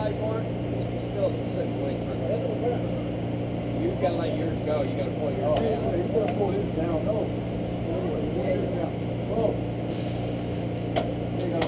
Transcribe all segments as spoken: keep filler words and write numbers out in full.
side bar, it's still sitting way further. You gotta let yours go. You gotta pull yours down. You gotta pull his down. No. Oh. There you go.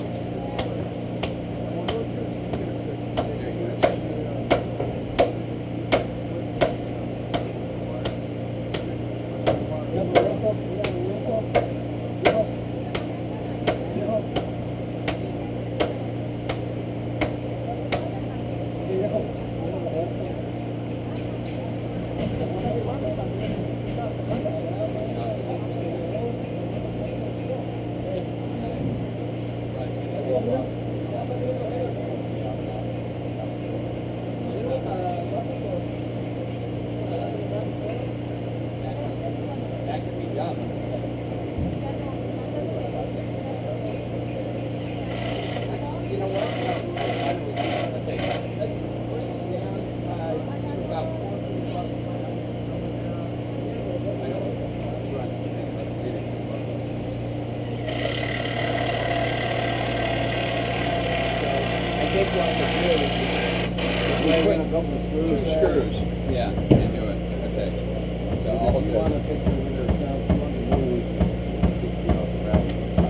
Two screws. Yeah, you do it. Okay. So all you want to take the windows down, you want to move it off the ground.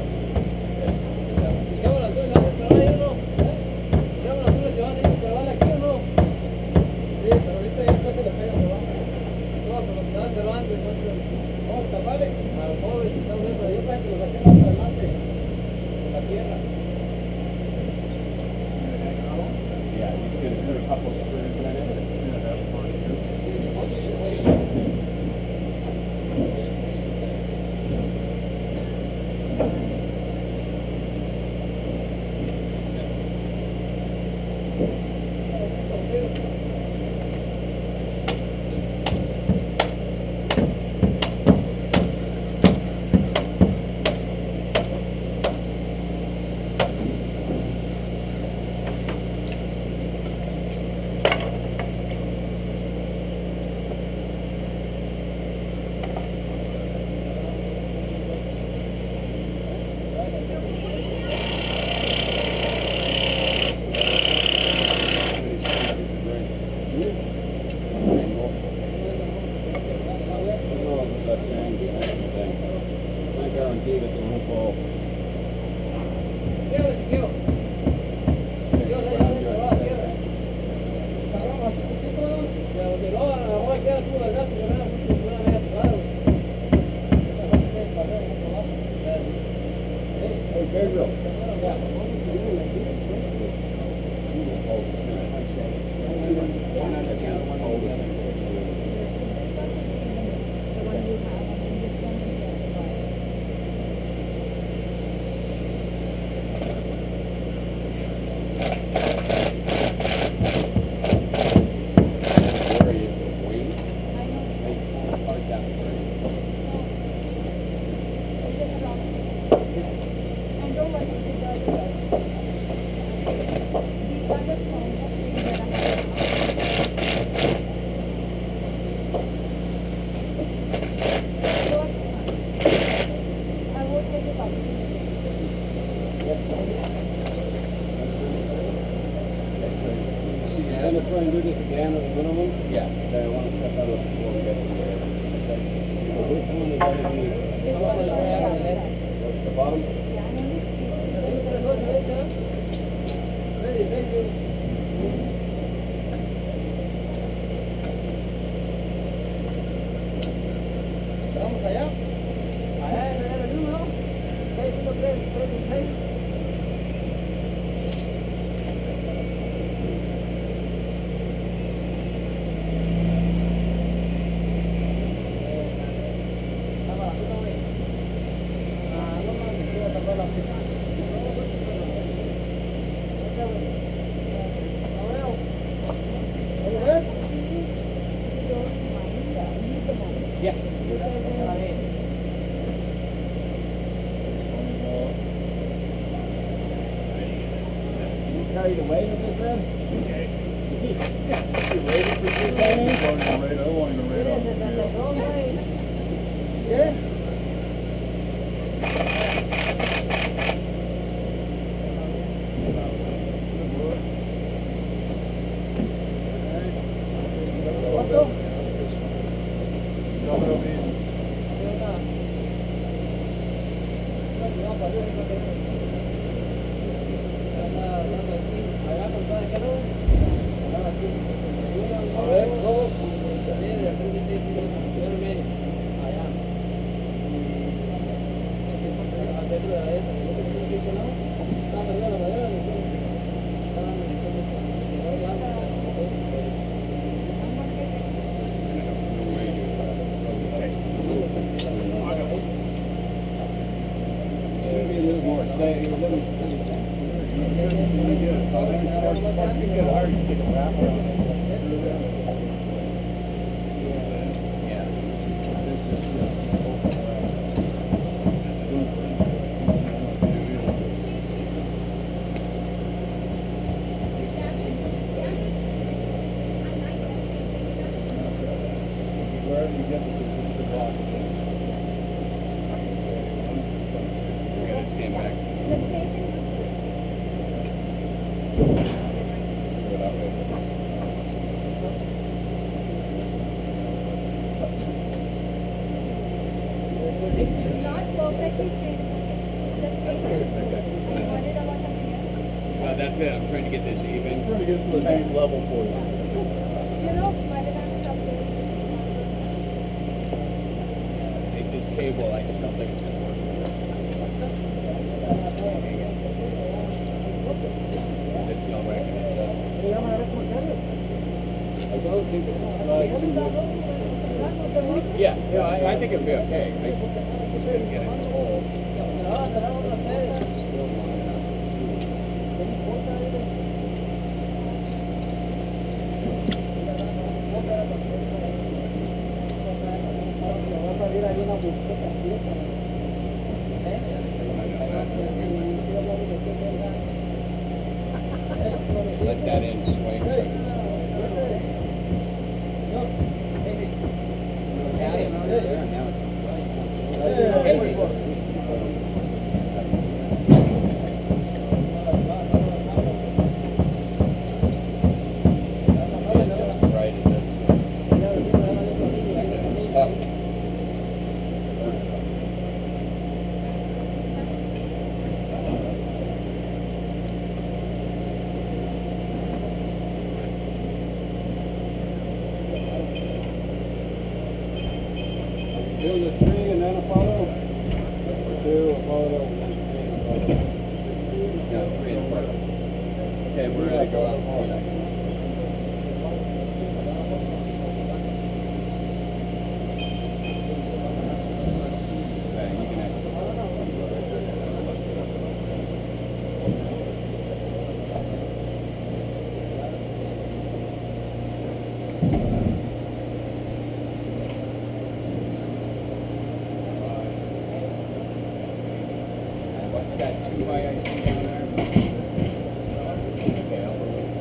¿Qué van a hacer? ¿La van a trabajar o no? ¿Qué van a hacer? ¿Que van a ir a trabajar aquí o no? Sí, pero ahorita ya después se le pega trabajo. No, pero se van cerrando, entonces, vamos a taparle a los pobres que están dentro. Yo pienso que los saqué más adelante de la tierra. Yeah, you just get a couple of screws in it. Try and do this again at the minimum? Yeah. Okay, I want to step out before we get to there. Okay. So which one is going to be? What's the bottom? Vamos allá. Allá en el número. seis uno tres tres seis. Yeah. You carried away with this then? You ready for this thing? I want to rate, I want to rate on the Yeah. That's it. I'm trying to get this even. I'm trying to get to the same level for you. You know, by the time it's up there. Take this cable. I just don't think it's going to work. It's not right. I don't think it's like... Yeah, yeah, I, I think it'll be okay. I just couldn't get it to hold. Let that in swing. So Doing the three and then a photo? Or two, a photo, and then three and a photo? No, three and four. Okay, we're ready to go out. Got two I C down there. Okay, I'll move it.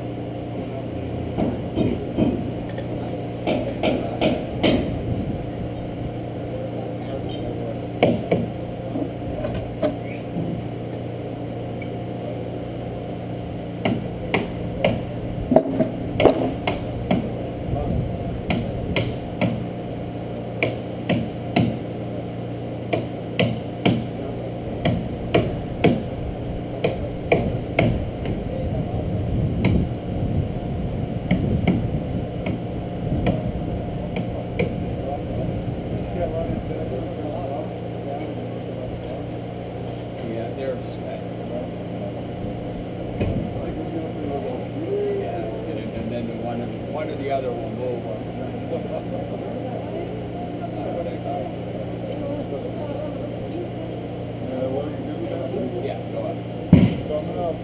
Yeah, they're sweat. Yeah, and, and then the one, one or the other will move. Yeah, go up. Coming up.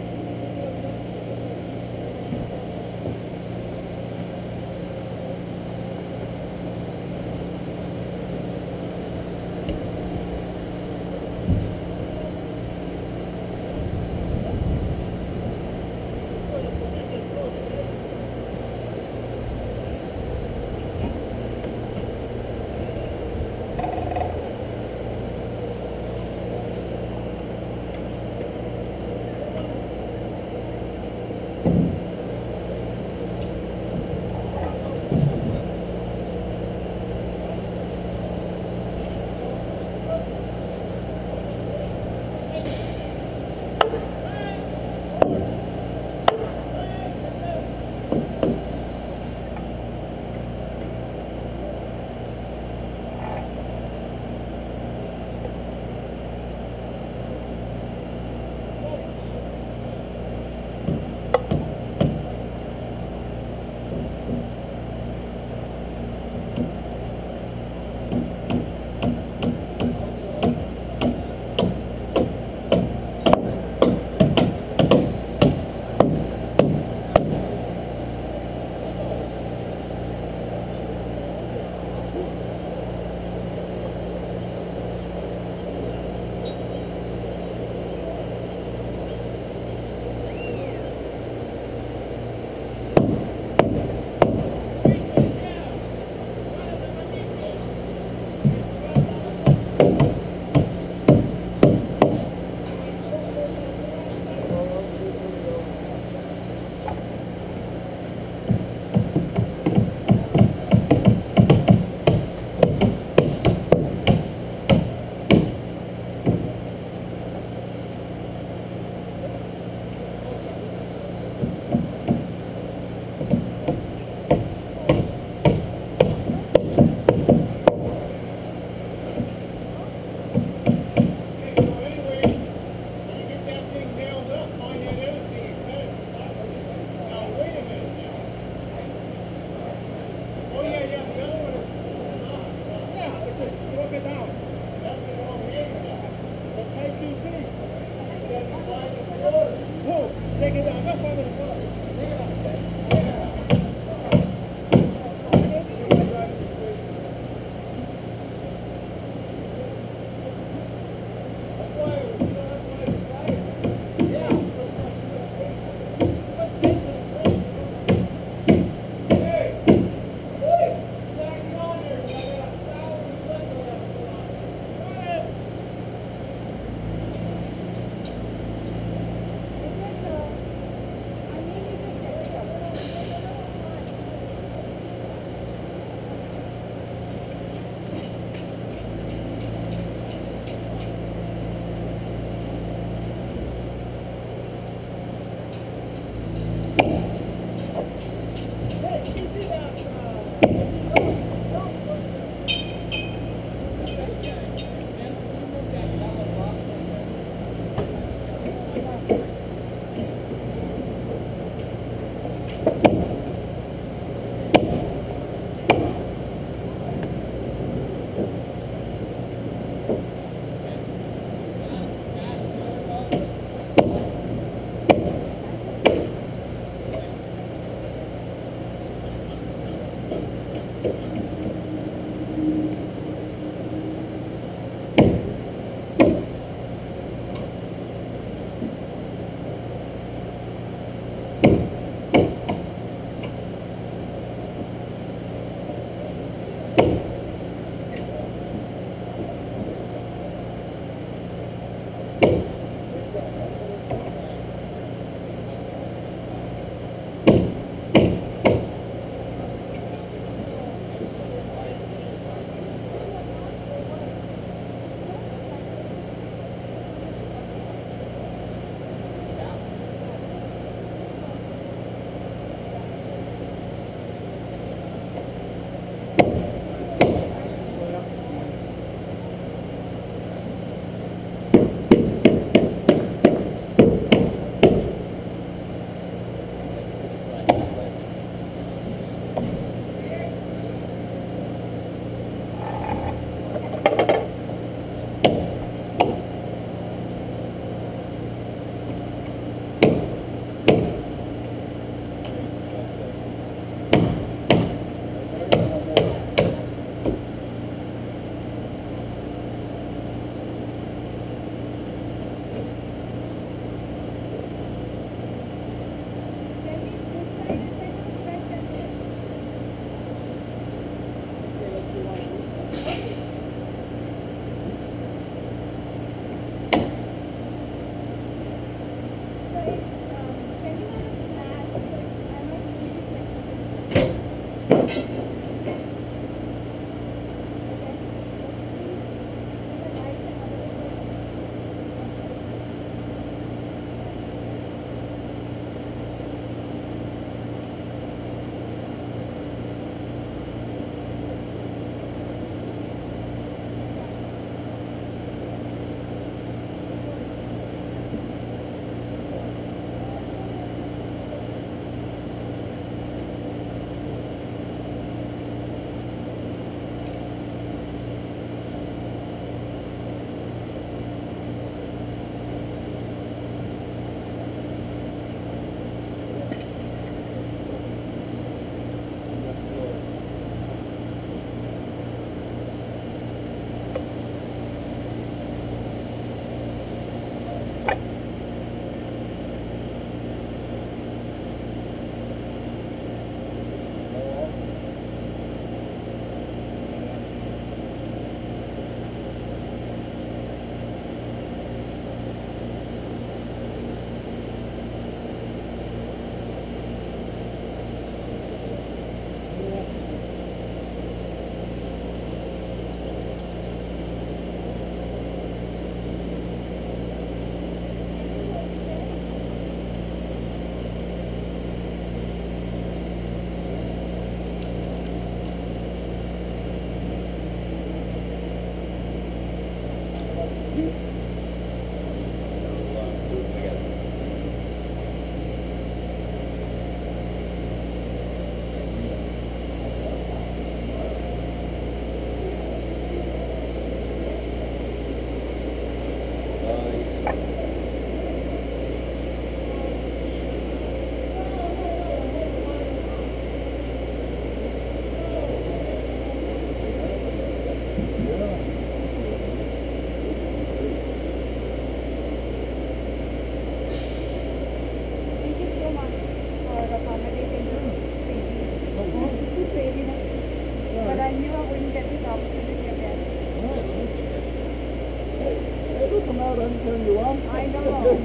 Turn you on. I know. I, I, I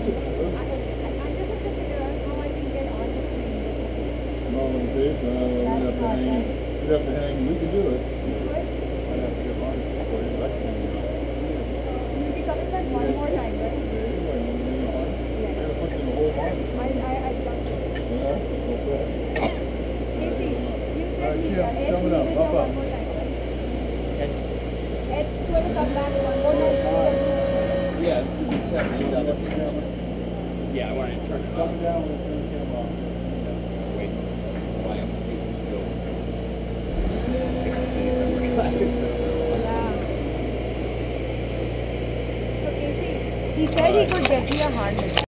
just have to figure out how I can get on the screen. No, let me see. Uh, we'd have to hang. We'd have to hang. We could do it. I'd have to get mine for you. That's fine. You'll be coming back one more time, right? Yeah, you want to do one? Yeah. I gotta put you in the whole one. I, I, I'd love to. Yeah, go ahead. Casey, you said Alright, he, yeah, uh, Ed coming up, needed up, you up. one more time, right? Ed's going to come back one more time. Yeah, it's seventy dollars. Yeah, I wanted to turn it Come off. down when the thing came off. Wait, why am I facing still? Yeah. So Casey, he said he could get you a harness.